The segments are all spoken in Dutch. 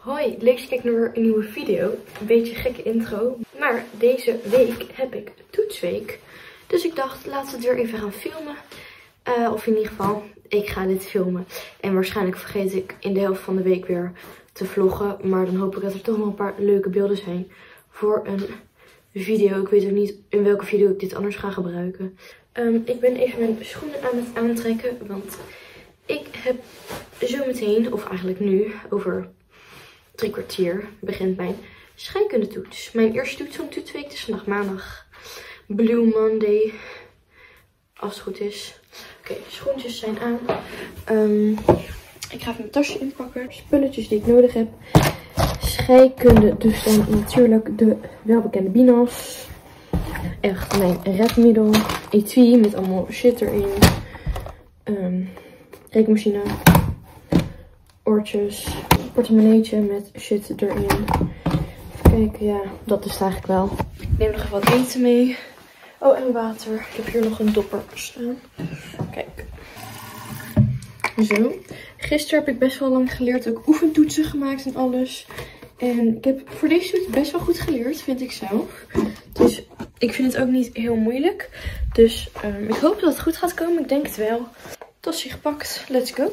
Hoi, leuk dat je kijkt naar een nieuwe video. Een beetje een gekke intro. Maar deze week heb ik toetsweek. Dus ik dacht, laten we het weer even gaan filmen. Of in ieder geval, ik ga dit filmen. En waarschijnlijk vergeet ik in de helft van de week weer te vloggen. Maar dan hoop ik dat er toch nog een paar leuke beelden zijn voor een video. Ik weet ook niet in welke video ik dit anders ga gebruiken. Ik ben even mijn schoenen aan het aantrekken. Want ik heb zometeen, of eigenlijk nu, over 3 kwartier begint mijn scheikundetoets. Mijn eerste toets van toetsweek. Het is vandaag maandag. Blue Monday. Als het goed is. Oké, schoentjes zijn aan. Ik ga even mijn tasje inpakken. Spulletjes die ik nodig heb. Scheikunde. Dus dan natuurlijk de welbekende Binas. Echt mijn redmiddel. Etui met allemaal shit erin. Rekenmachine. Oortjes. Portemonneetje met shit erin. Even kijken, ja, dat is het eigenlijk wel. Ik neem nog even wat eten mee. Oh, en water. Ik heb hier nog een dopper staan. Kijk. Zo. Gisteren heb ik best wel lang geleerd. Ook oefentoetsen gemaakt en alles. En ik heb voor deze toets best wel goed geleerd, vind ik zelf. Dus ik vind het ook niet heel moeilijk. Dus ik hoop dat het goed gaat komen. Ik denk het wel. Tasje gepakt. Let's go.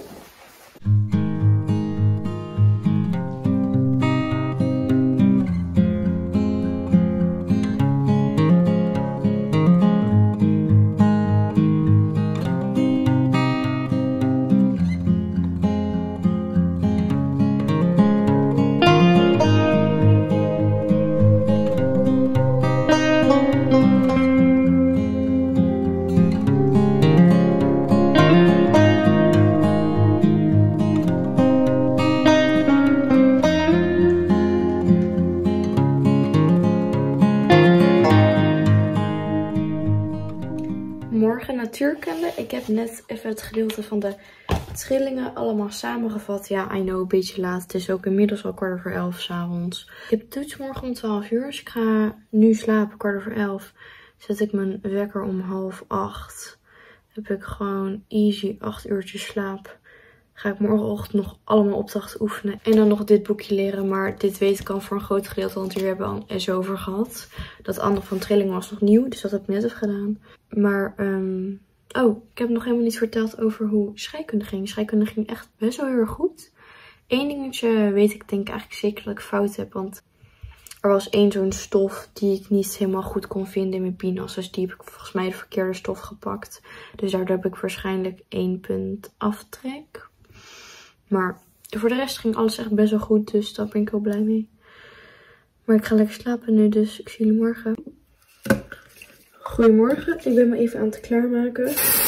Morgen natuurkunde. Ik heb net even het gedeelte van de trillingen allemaal samengevat. Ja, I know, een beetje laat. Het is ook inmiddels al 11:15 s'avonds. Ik heb toets morgen om 12 uur. Dus ik ga nu slapen, 11:15. Zet ik mijn wekker om 7:30. Heb ik gewoon easy 8 uurtjes slaap. Ga ik morgenochtend nog allemaal opdrachten oefenen. En dan nog dit boekje leren. Maar dit weet ik al voor een groot gedeelte. Want hier hebben we al eens over gehad. Dat andere van trillingen was nog nieuw. Dus dat heb ik net even gedaan. Maar, oh, ik heb nog helemaal niet verteld over hoe scheikunde ging. Scheikunde ging echt best wel heel erg goed. Eén dingetje weet ik denk eigenlijk zeker dat ik fout heb. Want er was één zo'n stof die ik niet helemaal goed kon vinden in mijn Binas. Dus die heb ik volgens mij de verkeerde stof gepakt. Dus daardoor heb ik waarschijnlijk 1 punt aftrek. Maar voor de rest ging alles echt best wel goed. Dus daar ben ik wel blij mee. Maar ik ga lekker slapen nu. Dus ik zie jullie morgen. Goedemorgen. Ik ben me even aan het klaarmaken.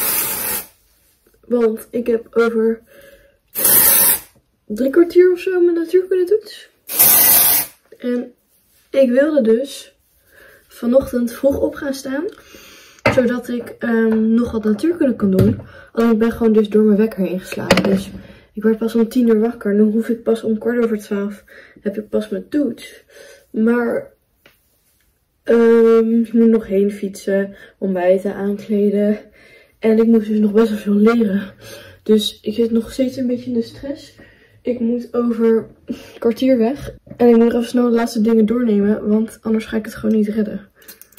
Want ik heb over 3 kwartier of zo mijn natuurkundetoets. En ik wilde dus vanochtend vroeg op gaan staan. Zodat ik nog wat natuurkunde kan doen. Alleen ik ben gewoon dus door mijn wekker heen geslapen. Dus ik werd pas om 10 uur wakker. Dan hoef ik pas om 11:15. Heb ik pas mijn toets. Maar ik moet nog heen fietsen. Ontbijten, aankleden. En ik moet dus nog best wel veel leren. Dus ik zit nog steeds een beetje in de stress. Ik moet over een kwartier weg. En ik moet even snel de laatste dingen doornemen. Want anders ga ik het gewoon niet redden.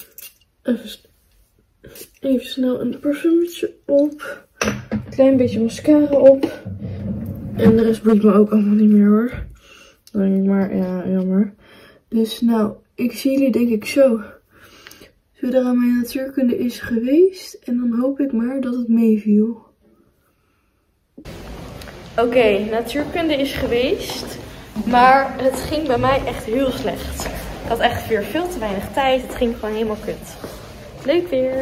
Even snel een parfumetje op. Een klein beetje mascara op. En de rest boeit me ook allemaal niet meer hoor. Maar ja, jammer. Dus nou, ik zie jullie denk ik zo. Zodra mijn natuurkunde is geweest. En dan hoop ik maar dat het meeviel. Oké, natuurkunde is geweest. Maar het ging bij mij echt heel slecht. Ik had echt weer veel te weinig tijd. Het ging gewoon helemaal kut. Leuk weer.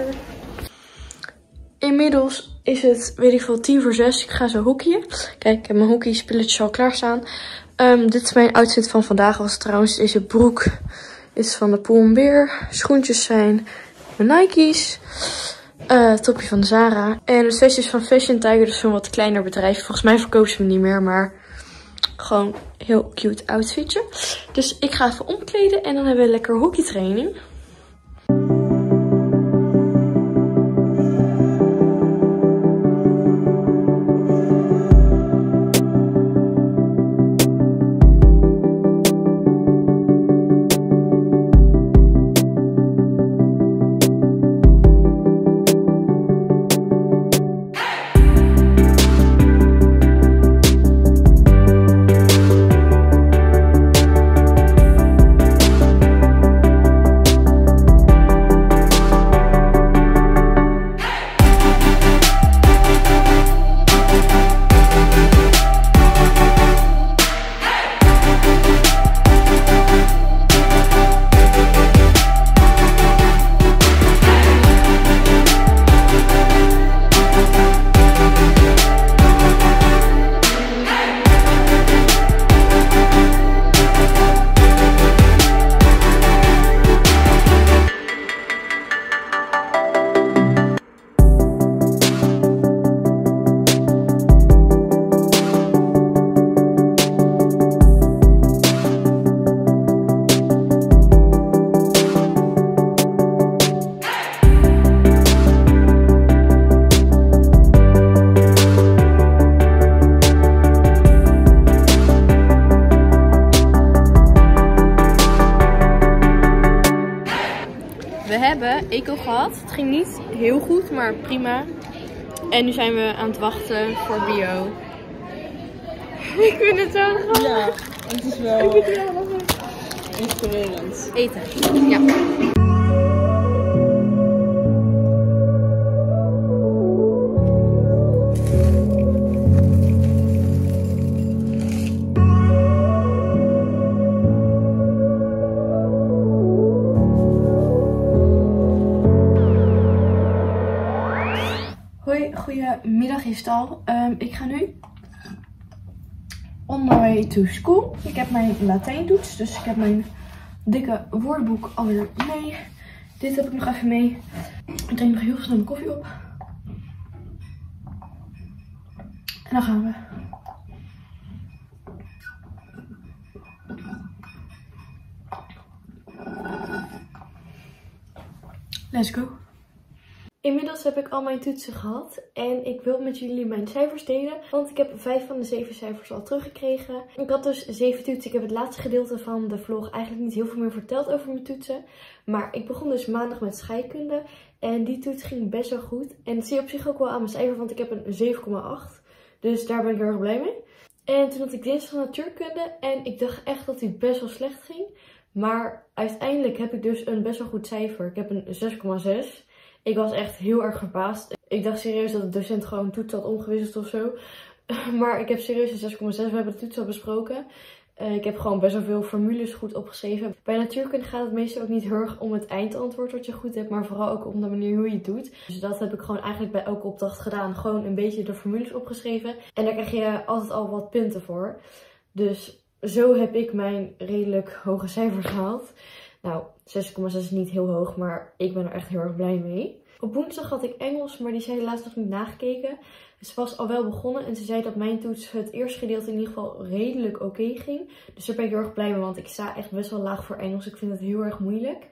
Inmiddels is het, weet ik veel, 5:50. Ik ga zo hockeyen. Kijk, ik heb mijn hockeyspulletjes al klaarstaan. Dit is mijn outfit van vandaag. Was trouwens deze broek is van de Pull & Bear. Schoentjes zijn mijn Nike's. Topje van de Zara. En het vestje is van Fashion Tiger. Dus zo'n wat kleiner bedrijf. Volgens mij verkopen ze hem niet meer. Maar gewoon heel cute outfitje. Dus ik ga even omkleden. En dan hebben we lekker hockeytraining. hebben eco gehad. Het ging niet heel goed, maar prima. En nu zijn we aan het wachten voor bio. Ik vind het zo grappig. Ja, het is wel inspirerend. Eten. Ja. Hoi, goedemiddag is het al. Ik ga nu on my way to school. Ik heb mijn Latijntoets, dus ik heb mijn dikke woordenboek alweer mee. Dit heb ik nog even mee. Ik drink nog heel snel mijn koffie op. En dan gaan we. Let's go. Inmiddels heb ik al mijn toetsen gehad en ik wil met jullie mijn cijfers delen, want ik heb 5 van de 7 cijfers al teruggekregen. Ik had dus 7 toetsen. Ik heb het laatste gedeelte van de vlog eigenlijk niet heel veel meer verteld over mijn toetsen. Maar ik begon dus maandag met scheikunde en die toets ging best wel goed. En dat zie je op zich ook wel aan mijn cijfer, want ik heb een 7,8. Dus daar ben ik heel erg blij mee. En toen had ik dinsdag natuurkunde en ik dacht echt dat die best wel slecht ging. Maar uiteindelijk heb ik dus een best wel goed cijfer. Ik heb een 6,6. Ik was echt heel erg verbaasd. Ik dacht serieus dat de docent gewoon een toets had omgewisseld of zo. Maar ik heb serieus een 6,6. We hebben de toets al besproken. Ik heb gewoon best wel veel formules goed opgeschreven. Bij natuurkunde gaat het meestal ook niet heel erg om het eindantwoord wat je goed hebt. Maar vooral ook om de manier hoe je het doet. Dus dat heb ik gewoon eigenlijk bij elke opdracht gedaan. Gewoon een beetje de formules opgeschreven. En daar krijg je altijd al wat punten voor. Dus zo heb ik mijn redelijk hoge cijfer gehaald. Nou, 6,6 is niet heel hoog, maar ik ben er echt heel erg blij mee. Op woensdag had ik Engels, maar die is helaas nog niet nagekeken. Ze was al wel begonnen en ze zei dat mijn toets het eerste gedeelte in ieder geval redelijk oké ging. Dus daar ben ik heel erg blij mee, want ik sta echt best wel laag voor Engels. Ik vind het heel erg moeilijk.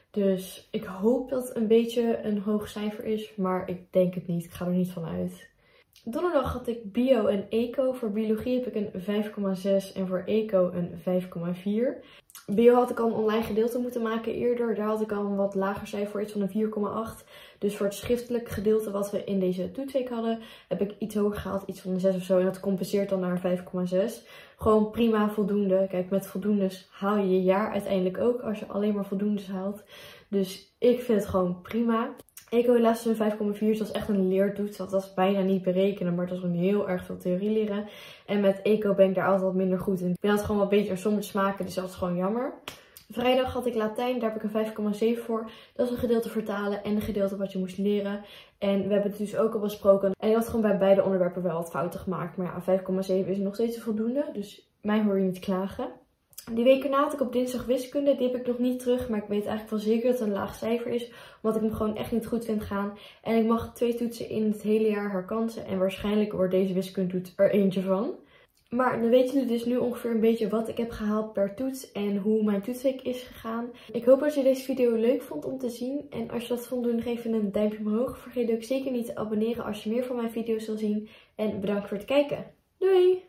Dus ik hoop dat het een beetje een hoog cijfer is, maar ik denk het niet. Ik ga er niet van uit. Donderdag had ik bio en eco. Voor biologie heb ik een 5,6 en voor eco een 5,4. Bio had ik al een online gedeelte moeten maken eerder. Daar had ik al een wat lager cijfer voor, iets van een 4,8. Dus voor het schriftelijk gedeelte wat we in deze toetsweek hadden, heb ik iets hoger gehaald, iets van een 6 of zo. En dat compenseert dan naar 5,6. Gewoon prima, voldoende. Kijk, met voldoendes haal je je jaar uiteindelijk ook als je alleen maar voldoendes haalt. Dus ik vind het gewoon prima. Eco helaas een 5,4, dus dat is echt een leertoets. Dat was bijna niet berekenen, maar het was gewoon heel erg veel theorie leren. En met eco ben ik daar altijd wat minder goed in. Ik ben altijd gewoon wat beter sommetjes maken, dus dat is gewoon jammer. Vrijdag had ik Latijn, daar heb ik een 5,7 voor. Dat is een gedeelte vertalen en een gedeelte wat je moest leren. En we hebben het dus ook al besproken. En ik had gewoon bij beide onderwerpen wel wat fouten gemaakt. Maar ja, 5,7 is nog steeds voldoende, dus mij hoor je niet klagen. Die week erna had ik op dinsdag wiskunde. Die heb ik nog niet terug, maar ik weet eigenlijk wel zeker dat het een laag cijfer is. Omdat ik hem gewoon echt niet goed vind gaan. En ik mag 2 toetsen in het hele jaar herkansen. En waarschijnlijk wordt deze wiskundetoets er eentje van. Maar dan weten jullie dus nu ongeveer een beetje wat ik heb gehaald per toets en hoe mijn toetsweek is gegaan. Ik hoop dat je deze video leuk vond om te zien. En als je dat vond, doe nog even een duimpje omhoog. Vergeet ook zeker niet te abonneren als je meer van mijn video's wil zien. En bedankt voor het kijken. Doei!